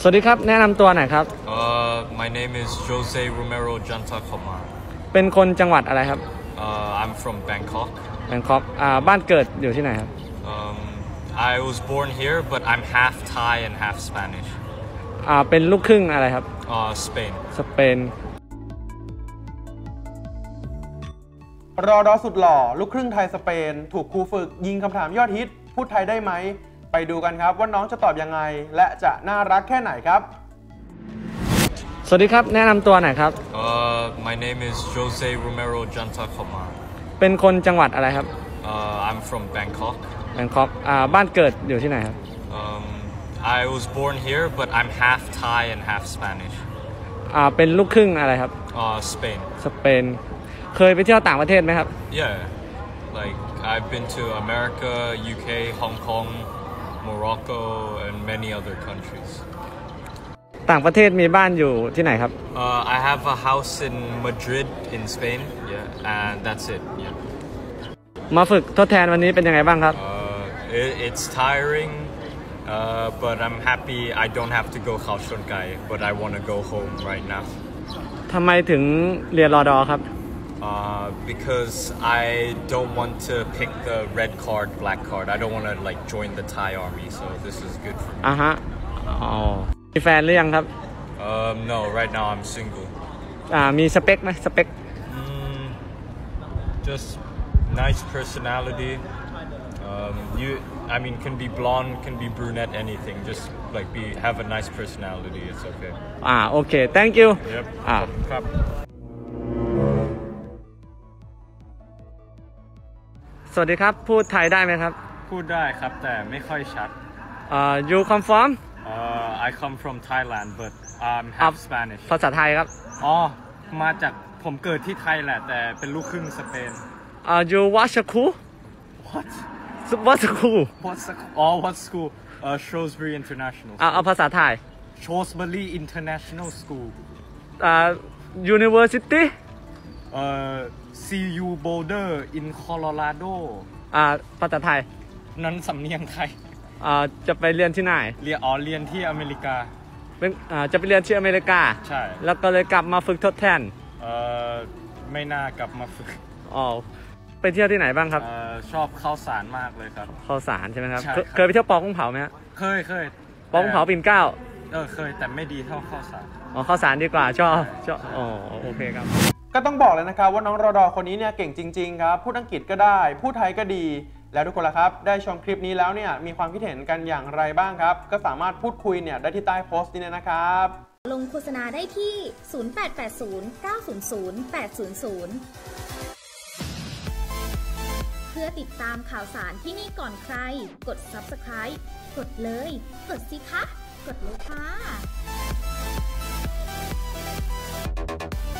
สวัสดีครับแนะนำตัวหน่อยครับ My name is Jose Romero Janta Khomar เป็นคนจังหวัดอะไรครับ I'm from Bangkok แบงคอกบ้านเกิดอยู่ที่ไหนครับ I was born here but I'm half Thai and half Spanish เป็นลูกครึ่งอะไรครับ Spain สเปนรอดอสุดหล่อลูกครึ่งไทยสเปนถูกครูฝึกยิงคำถามยอดฮิตพูดไทยได้ไหมไปดูกันครับว่าน้องจะตอบยังไงและจะน่ารักแค่ไหนครับสวัสดีครับแนะนำตัวหน่อยครับ My name is Jose Romero Janta Khomar เป็นคนจังหวัดอะไรครับ I'm from Bangkok แบงคอกบ้านเกิดอยู่ที่ไหนครับ I was born here but I'm half Thai and half Spanish เป็นลูกครึ่งอะไรครับ Spain สเปนเคยไปเที่ยวต่างประเทศไหมครับ Yeah like I've been to America, UK, Hong Kong, Morocco and many other countries ต่างประเทศมีบ้านอยู่ที่ไหนครับ I have a house in Madrid in Spain yeah and that's it yeah มาฝึกทดแทนวันนี้เป็นยังไงบ้างครับ It's tiring but I'm happy I don't have to go Khao Chon Kai but I want to go home right now ทำไมถึงเรียนรอดอครับ because I don't want to pick the red card, black card. I don't want to like join the Thai army, so this is good for me. ฮะมีแฟนหรือยังครับ No, right now I'm single. มีสเปคไหมสเปค Just nice personality. I mean, can be blonde, can be brunette, anything. Just like have a nice personality. It's okay. โอเค thank you Yep. ครับสวัสดีครับพูดไทยได้ไหมครับพูดได้ครับแต่ไม่ค่อยชัด you come from I come from Thailand but I'm half Spanish ภาษาไทยครับมาจากผมเกิดที่ไทยแหละแต่เป็นลูกครึ่งสเปน you watch school what school what school Shrewsbury International เอาภาษาไทย Shrewsbury International School University CU Boulder in Colorado ภาษาไทยนั้นสำเนียงไทยจะไปเรียนที่ไหนเรียนที่อเมริกาจะไปเรียนที่อเมริกาใช่แล้วก็เลยกลับมาฝึกทดแทนไม่น่ากลับมาฝึกไปเที่ยวที่ไหนบ้างครับชอบข้าวสารมากเลยครับข้าวสารใช่ไหมครับเคยไปเที่ยวปอกุ้งเผาไหมครับเคยปอกุ้งเผาปิ่นเกล้าเคยแต่ไม่ดีเท่าข้าวสารข้าวสารดีกว่าชอบโอเคครับก็ต้องบอกเลยนะครับว่าน้องรอดอคนนี้เนี่ยเก่งจริงๆครับพูดอังกฤษก็ได้พูดไทยก็ดีแล้วทุกคนล่ะครับได้ชมคลิปนี้แล้วเนี่ยมีความคิดเห็นกันอย่างไรบ้างครับก็สามารถพูดคุยเนี่ยได้ที่ใต้โพสต์นี้เลยนะครับลงโฆษณาได้ที่ 0880900800 เพื่อติดตามข่าวสารที่นี่ก่อนใครกด Subscribe กดเลยกดสิคะกดเลยค่ะ